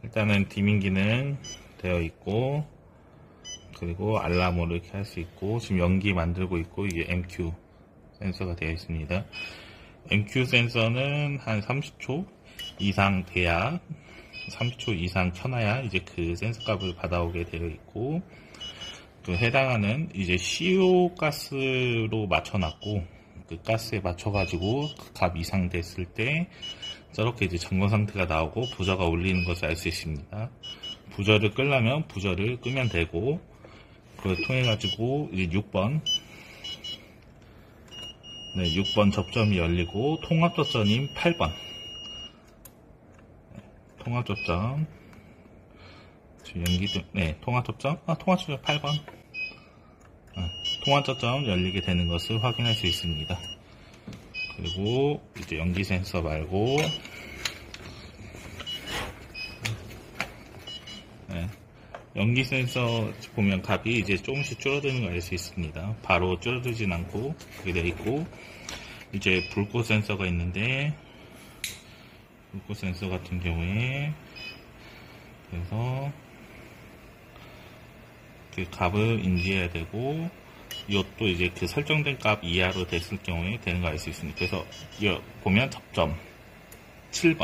일단은 디밍 기능 되어 있고, 그리고 알람으로 이렇게 할 수 있고, 지금 연기 만들고 있고, 이게 MQ 센서가 되어 있습니다. MQ 센서는 한 30초 이상 돼야, 30초 이상 켜놔야 이제 그 센서 값을 받아오게 되어 있고, 그 해당하는 이제 CO 가스로 맞춰놨고, 그 가스에 맞춰가지고 그 값 이상 됐을 때 저렇게 이제 점검 상태가 나오고 부저가 울리는 것을 알 수 있습니다. 부저를 끄려면 부저를 끄면 되고, 그걸 통해 가지고 이제 6번, 네, 6번 접점이 열리고 통합 접점인 8번, 통합 접점, 지금 연기등, 네, 통합 접점, 통합 접점 8번, 통합 접점 열리게 되는 것을 확인할 수 있습니다. 그리고 이제 연기 센서 말고, 네, 연기 센서 보면 값이 이제 조금씩 줄어드는 걸 알 수 있습니다. 바로 줄어들진 않고 그렇게 되어 있고, 이제 불꽃 센서가 있는데, 불꽃 센서 같은 경우에 그래서 그 값을 인지해야 되고, 이것도 이제 그 설정된 값 이하로 됐을 경우에 되는 걸 알 수 있습니다. 그래서 여기 보면 접점 7번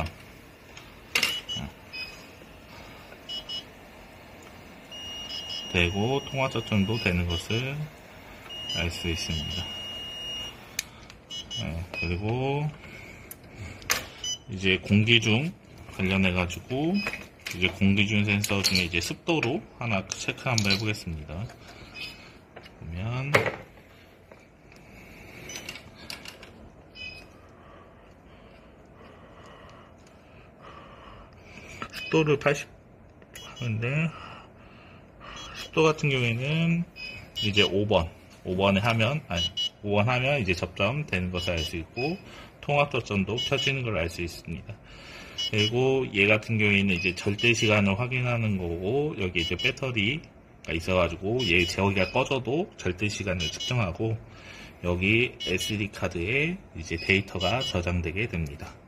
되고 통화 접점도 되는 것을 알 수 있습니다. 그리고 이제 공기중 관련해 가지고 이제 공기중 센서 중에 이제 습도로 하나 체크 한번 해보겠습니다. 보면 습도를 80 하는데, 습도 같은 경우에는 이제 5번에 하면, 5번 하면 이제 접점 되는 것을 알 수 있고, 통합 접점도 켜지는 걸 알 수 있습니다. 그리고 얘 같은 경우에는 이제 절대 시간을 확인하는 거고, 여기 이제 배터리가 있어가지고 얘 제어기가 꺼져도 절대 시간을 측정하고, 여기 SD 카드에 이제 데이터가 저장되게 됩니다.